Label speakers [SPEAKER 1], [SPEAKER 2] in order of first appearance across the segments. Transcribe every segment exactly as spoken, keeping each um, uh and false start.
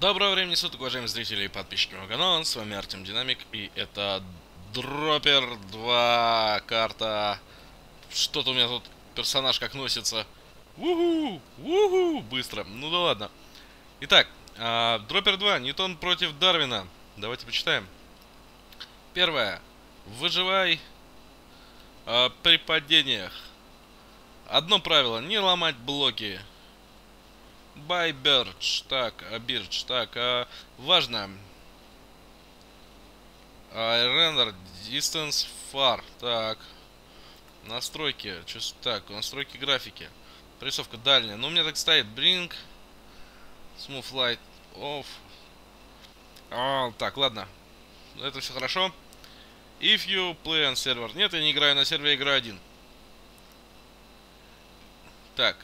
[SPEAKER 1] Доброго времени суток, уважаемые зрители и подписчики моего канала. С вами Артем Динамик, и это Дроппер два карта. Что-то у меня тут персонаж как носится. Уху, уху, быстро. Ну да ладно. Итак, а, Дроппер два, Ньютон против Дарвина. Давайте почитаем. Первое. Выживай а, при падениях. Одно правило: не ломать блоки. By Birch. Так, а Birch. Так, а, важно. А, Render Distance Far. Так. Настройки. Чувств... Так, настройки графики. Прорисовка дальняя. Ну, у меня так стоит. Bring. Smooth Light Off. А, так, ладно. Это все хорошо. If you play on server. Нет, я не играю на сервере, я играю один. Так.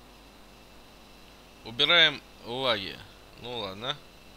[SPEAKER 1] Убираем лаги. Ну ладно.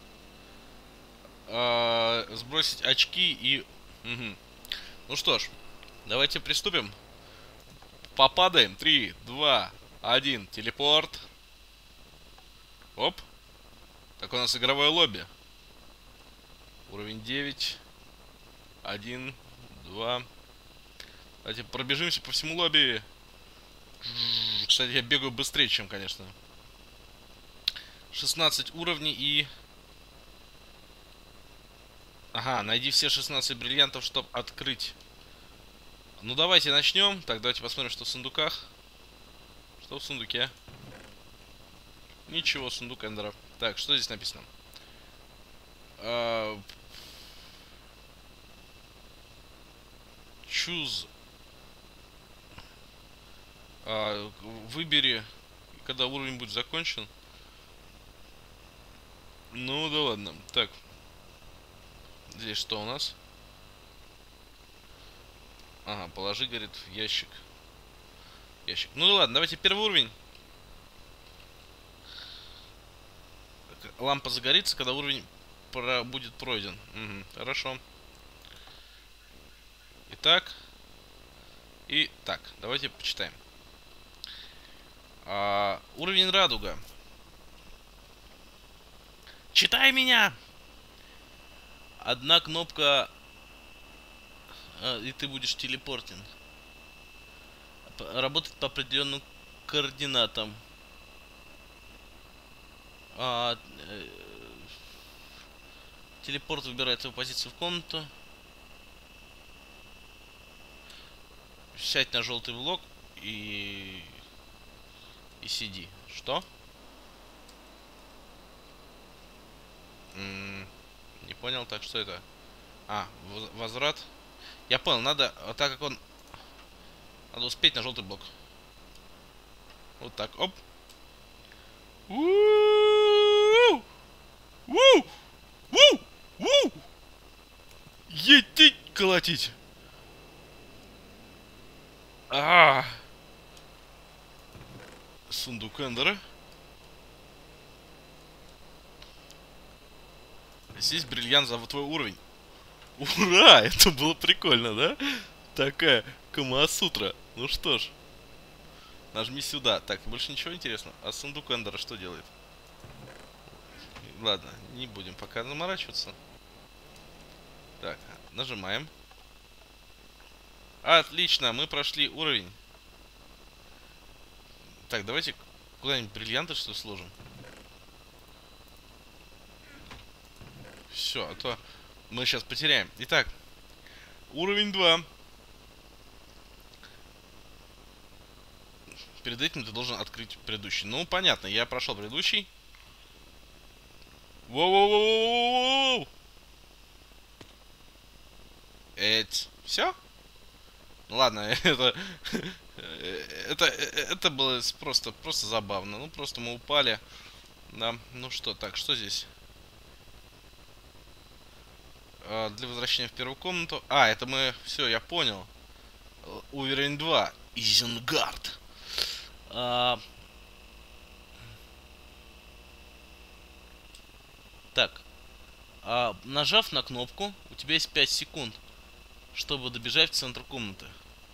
[SPEAKER 1] А, сбросить очки и... Угу. Ну что ж, давайте приступим. Попадаем. три, два, один. Телепорт. Оп. Так, у нас игровое лобби. Уровень девять. один, два. Давайте пробежимся по всему лобби. Кстати, я бегаю быстрее, чем, конечно. шестнадцать уровней и... Ага, найди все шестнадцать бриллиантов, чтобы открыть. Ну, давайте начнем. Так, давайте посмотрим, что в сундуках. Что в сундуке? Ничего, сундук Эндера. Так, что здесь написано? А... Choose. А, выбери, когда уровень будет закончен. Ну да ладно. Так. Здесь что у нас? Ага, положи, говорит, в ящик. Ящик. Ну да ладно, давайте первый уровень. Лампа загорится, когда уровень про будет пройден. Угу, хорошо. Итак. И так, давайте почитаем. А, уровень радуга. Читай меня! Одна кнопка, а, и ты будешь телепортен. Работает по определенным координатам. А, э, телепорт выбирает свою позицию в комнату. Сядь на желтый блок и... И сиди. Что? М-м, не понял, так что это? А, возврат. Я понял, надо, так как он... Надо успеть на желтый блок. Вот так, оп. У-у-у! У-у-у! У-у-у! Едить колотить. А, сундук Эндера. Здесь бриллиант за твой уровень. Ура! Это было прикольно, да? Такая Камасутра. Ну что ж. Нажми сюда. Так, больше ничего интересного. А сундук Эндера что делает? Ладно, не будем пока заморачиваться. Так, нажимаем. Отлично, мы прошли уровень. Так, давайте куда-нибудь бриллианты что ли сложим. Все, а то мы сейчас потеряем. Итак, уровень два. Перед этим ты должен открыть предыдущий. Ну, понятно, я прошел предыдущий. Воу-воу-воу-воу-воу-воу! Эть. Все? Ну ладно, это, это, это было просто, просто забавно. Ну, просто мы упали. Да, ну что, так, что здесь? А, для возвращения в первую комнату. А, это мы, все, я понял. Уровень два. Изенгард. А... Так. А, нажав на кнопку, у тебя есть пять секунд, чтобы добежать в центр комнаты.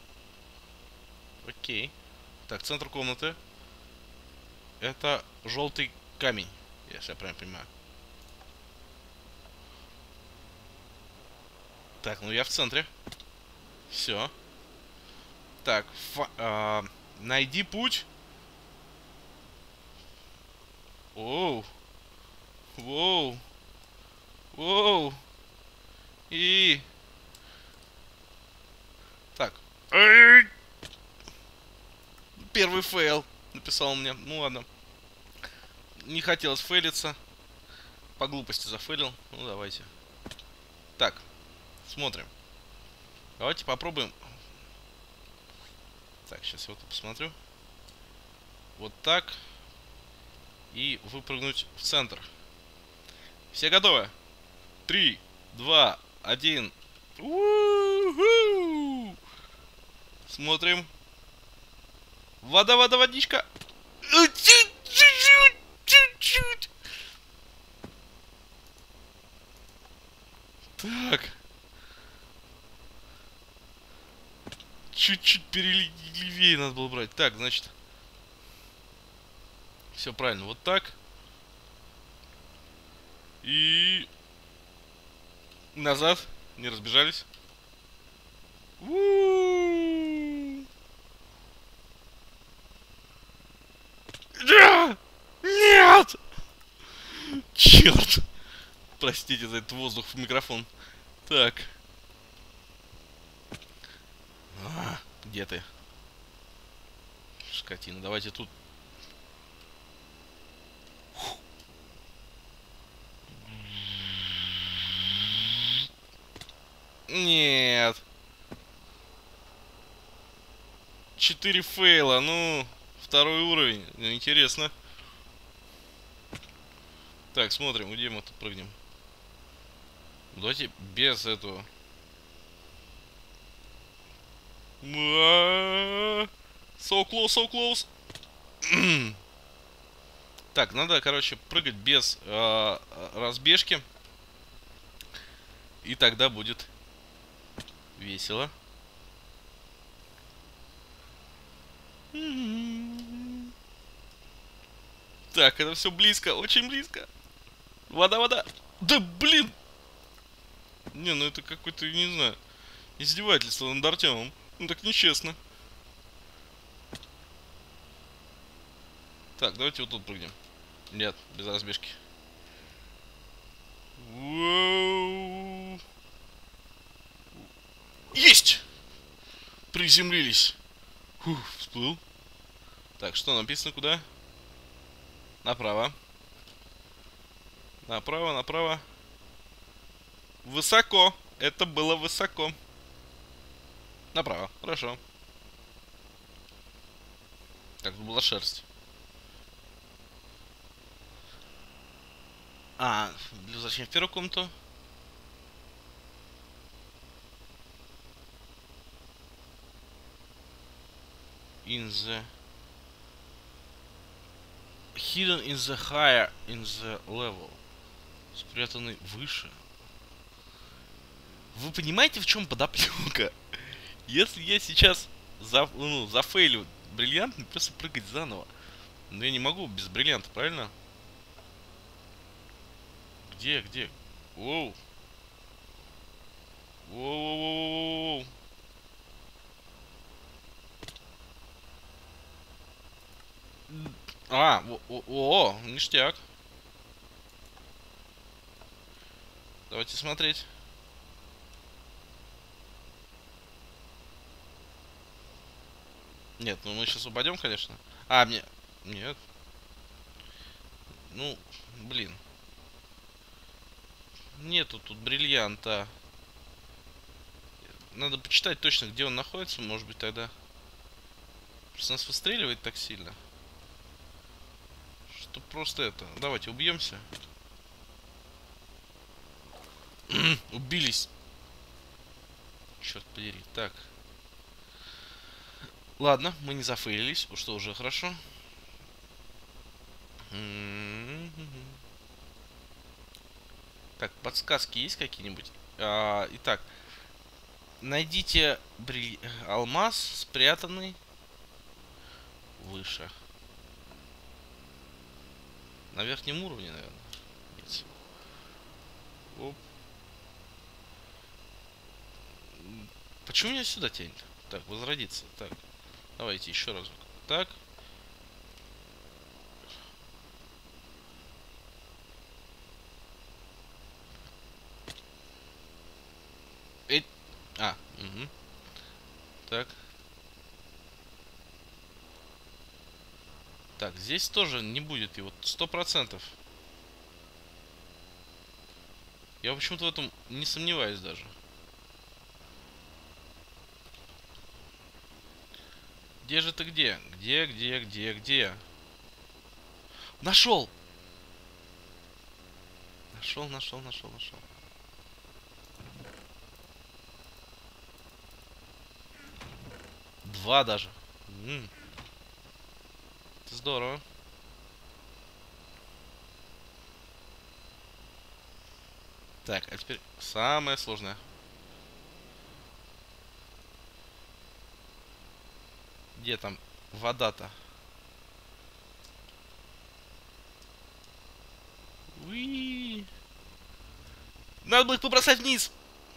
[SPEAKER 1] Окей. Так, центр комнаты. Это желтый камень, если я правильно понимаю. Так, ну я в центре. Все. Так, фа а, найди путь. Оу. Воу. Воу. И... Так. Эй! Первый фейл. Написал мне. Ну ладно. Не хотелось фейлиться. По глупости зафейлил. Ну давайте. Так. Смотрим. Давайте попробуем. Так, сейчас я вот посмотрю. Вот так. И выпрыгнуть в центр. Все готовы? Три, два, один. У-ху! Смотрим. Вода, вода, водичка. Чуть-чуть, чуть-чуть. Так. Чуть-чуть перелевее надо было брать. Так, значит. Все правильно. Вот так. И... Назад. Не разбежались. У-у-у. Нет! Черт! Простите за этот воздух в микрофон. Так. А, где ты? Скотина. Давайте тут. Нет. Четыре фейла. Ну, второй уровень. Ну, интересно. Так, смотрим, где мы тут прыгнем. Давайте без этого. So close, so close. Так, надо, короче, прыгать без э, разбежки. И тогда будет весело. Так, это все близко, очень близко. Вода, вода. Да блин! Не, ну это какой-то, не знаю, издевательство над Артемом. Ну так нечестно. Так, давайте вот тут прыгнем. Нет, без разбежки. Воу. Есть! Приземлились. Фух, всплыл. Так, что написано куда? Направо. Направо, направо. Высоко. Это было высоко. Направо. Хорошо. Так, тут была шерсть. А, зачем в первую комнату? In the... Hidden in the higher in the level. Спрятанный выше. Вы понимаете, в чем подоплека? Если я сейчас за, ну, зафейлю бриллиант, мне придется прыгать заново. Но я не могу без бриллианта, правильно? Где, где? Воу. Воу. А, о, о, о, ништяк. Давайте смотреть. Нет, ну мы сейчас упадем, конечно. А, мне... Нет. Ну, блин. Нету тут бриллианта. Надо почитать точно, где он находится. Может быть, тогда... Просто нас выстреливает так сильно. Что просто это... Давайте убьемся. Убились. Черт подери. Так. Ладно, мы не зафейлились, что уже хорошо. Так, подсказки есть какие-нибудь? А, итак, найдите бриль... алмаз, спрятанный выше. На верхнем уровне, наверное. Нет. Оп. почему меня сюда тянет? Так, возродиться. Так, давайте еще разок. Так. Эй. А, угу. Так. Так, здесь тоже не будет его. Сто процентов. Я почему-то в этом не сомневаюсь даже. Где же ты где? Где, где, где, где? Нашел! Нашел, нашел, нашел, нашел. Два даже. М-м. Это здорово. Так, а теперь самое сложное. Где там вода-то? Уи. Надо было их побросать вниз.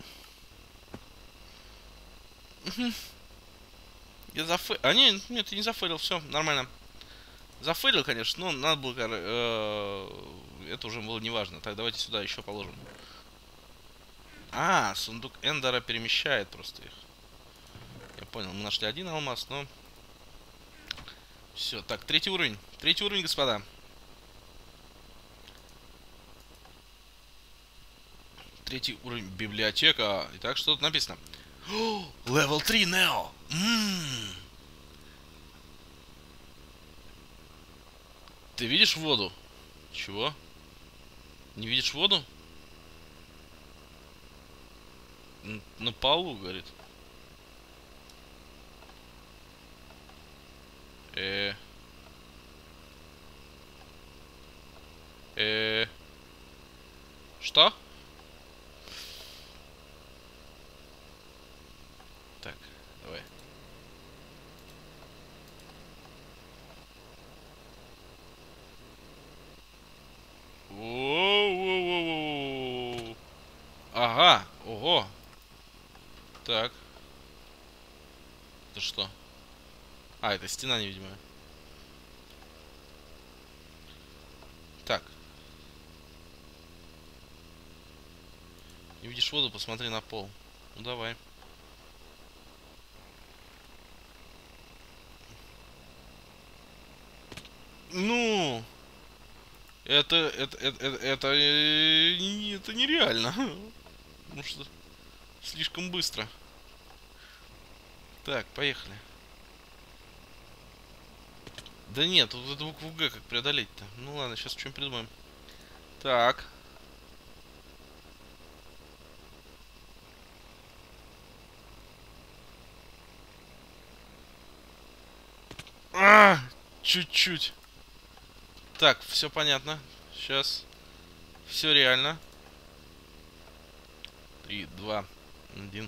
[SPEAKER 1] Я зафейлил. А, не, нет, ты не зафейлил, все, нормально. Зафейлил, конечно, но надо было... Э, это уже было неважно. Так, давайте сюда еще положим. А, сундук Эндера перемещает просто их. Я понял, мы нашли один алмаз, но... Все, так, третий уровень. Третий уровень, господа. Третий уровень, библиотека. Итак, что тут написано? Левел три, Нео. М-м-м. Ты видишь воду? Чего? Не видишь воду? Н на полу, говорит. Э. Э. Что? Так, давай. Воу-воу-воу-воу. Ага, ого. Так. Это что? А, это стена невидимая. Так. Не видишь воду, посмотри на пол. Ну давай. Ну, это, это, это, это, это, э, это нереально. Потому что слишком быстро. Так, поехали. Да нет, вот эту букву Г как преодолеть-то? Ну ладно, сейчас что-нибудь придумаем. Так. А, чуть-чуть. Так, все понятно. Сейчас. Все реально. Три, два, один.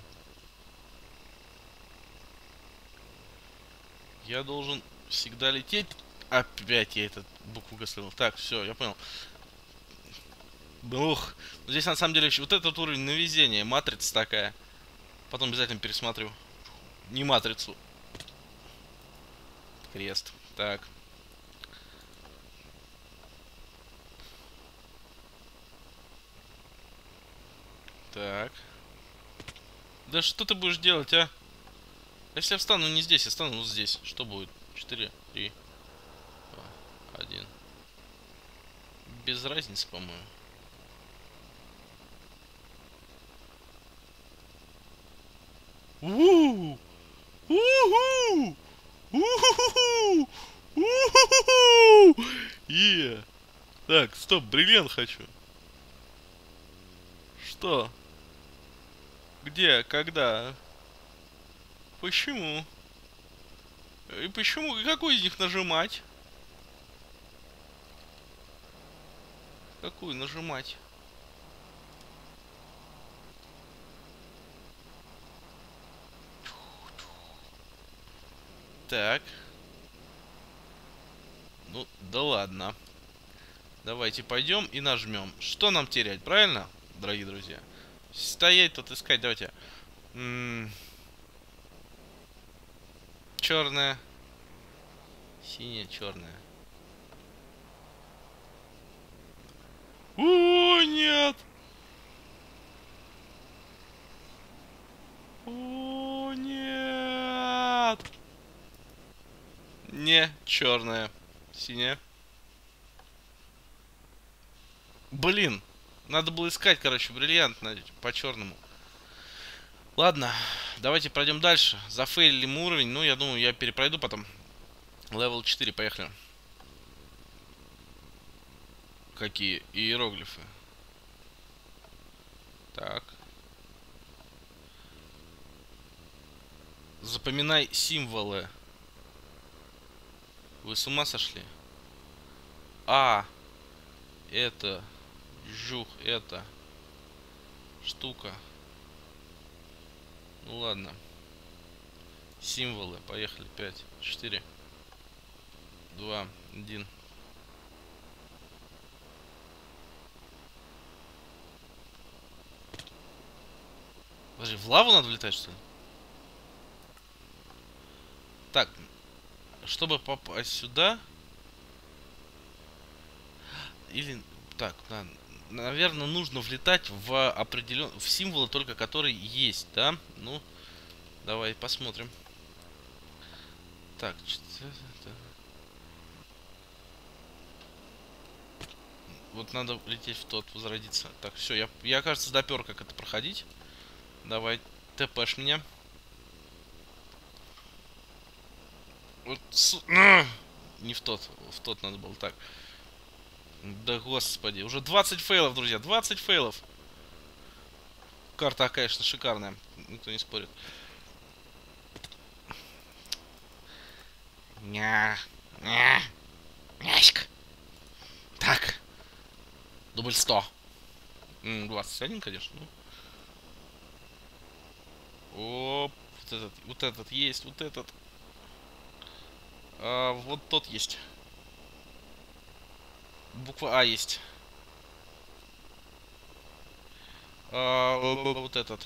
[SPEAKER 1] Я должен всегда лететь. Опять я этот букву Г слил. Так, все, я понял. Ух. Здесь на самом деле вот этот уровень на везение. Матрица такая. Потом обязательно пересмотрю. Не матрицу. Крест. Так. Так. Да что ты будешь делать, а? Если я встану не здесь, я встану вот здесь. Что будет? Четыре, три, два, один. Без разницы, по-моему. У-у-у! У-у-у! У-у-у! У-у-у! Е! Так, стоп, бриллиант хочу. Что? Где? Когда? Почему? И почему? Какой из них нажимать? Какую нажимать? Так. Ну, да ладно. Давайте пойдем и нажмем. Что нам терять, правильно, дорогие друзья? Стоять тут искать, давайте. М-м черная, синяя, черная. О, нет! О, нет! Не, черная, синяя. Блин, надо было искать, короче, бриллиант на, по черному. Ладно, давайте пройдем дальше. Зафейлили мы уровень. Ну, я думаю, я перепройду потом. Левел четыре, поехали. Какие иероглифы? Так. Запоминай символы. Вы с ума сошли? А. Это. Жух, это. Штука. Ну ладно. Символы. Поехали. пять, четыре, два, один. Подожди, в лаву надо влетать, что ли? Так. Чтобы попасть сюда. Или... Так, да. Наверное, нужно влетать в определен... в символы только, которые есть, да? Ну, давай посмотрим. Так, вот надо лететь в тот, возродиться. Так, все, я, я, кажется, допер, как это проходить. Давай, тэпэш меня. Вот, с... Не в тот, в тот надо было, так. Да господи, уже двадцать фейлов, друзья, двадцать фейлов. Карта, конечно, шикарная, никто не спорит. Ня, ня, няська. Так. Дубль сто. двадцать один, конечно. Ну. Оп, вот этот, вот этот есть, вот этот. А, вот тот есть. Буква А есть. А, вот этот.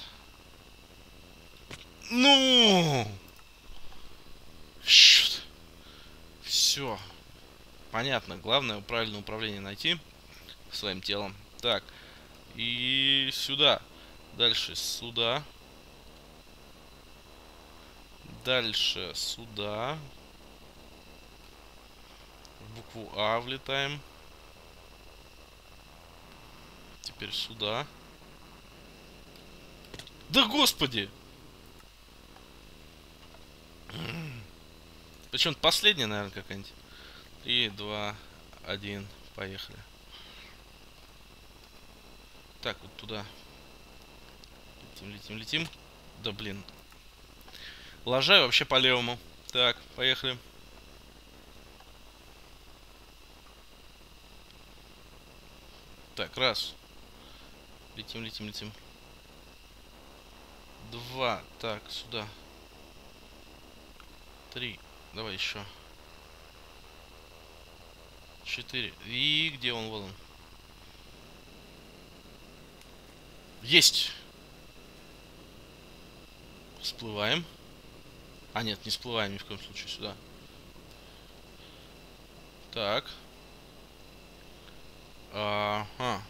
[SPEAKER 1] Ну! Щит. Все. Понятно. Главное правильное управление найти своим телом. Так. И сюда. Дальше сюда. Дальше сюда. В букву А влетаем. Теперь сюда. Да господи! Причем последняя, наверное, какая-нибудь. три, два, один. Поехали. Так, вот туда. Летим, летим, летим. Да блин. Лажаю вообще по левому. Так, поехали. Так, раз. Летим, летим, летим. Два. Так, сюда. Три. Давай еще. Четыре. И где он? Вот он. Есть! Всплываем. А, нет, не всплываем ни в коем случае сюда. Так. Ага.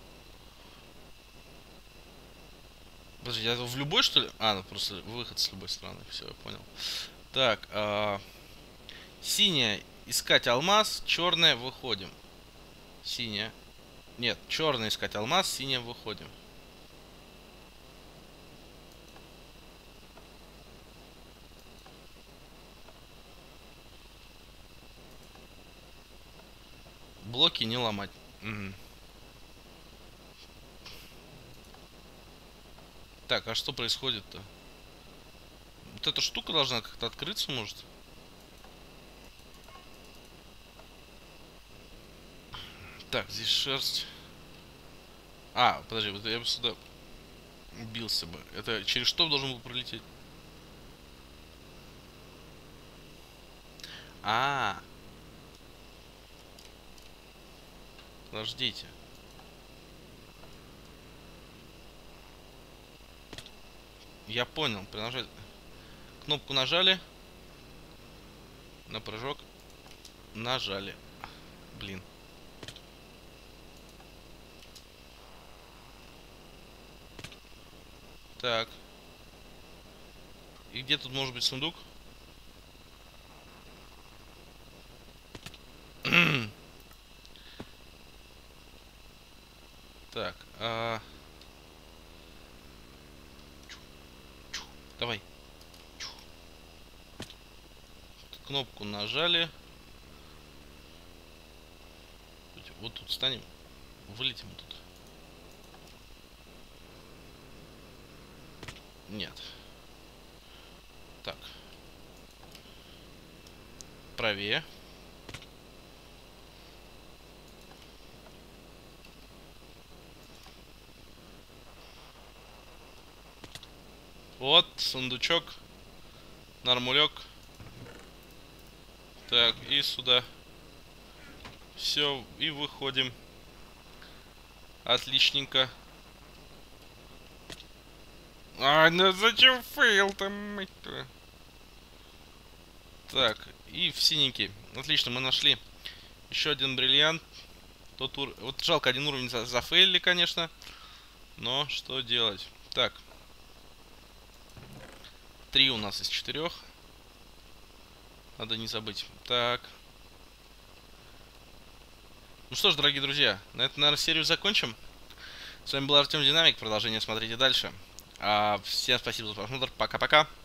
[SPEAKER 1] Подожди, я в любой, что ли? А, ну просто выход с любой стороны. Все, я понял. Так. А... Синяя. Искать алмаз. Черная. Выходим. Синяя. Нет, черная искать алмаз. Синяя. Выходим. Блоки не ломать. Угу. Так, а что происходит-то? Вот эта штука должна как-то открыться, может? Так, здесь шерсть. А, подожди, вот я бы сюда убился бы. Это через что должен был пролететь? А, -а, -а. Подождите. Я понял. Принажать. Кнопку нажали. На прыжок. Нажали. Блин. Так. И где тут может быть сундук? Так. А... Давай. Кнопку нажали. Вот тут станем. Вылетим тут. Нет. Так. Правее. Вот, сундучок. Нормулек. Так, и сюда. Все, и выходим. Отличненько. А, ну зачем фейл там, мать-то? Так, и в синенький. Отлично, мы нашли еще один бриллиант. Тот ур... Вот жалко, один уровень за зафейлили, конечно. Но что делать? Так. Три у нас из четырех. Надо не забыть. Так. Ну что ж, дорогие друзья, на этом, наверное, серию закончим. С вами был Артем Динамик. Продолжение смотрите дальше. А, всем спасибо за просмотр. Пока-пока.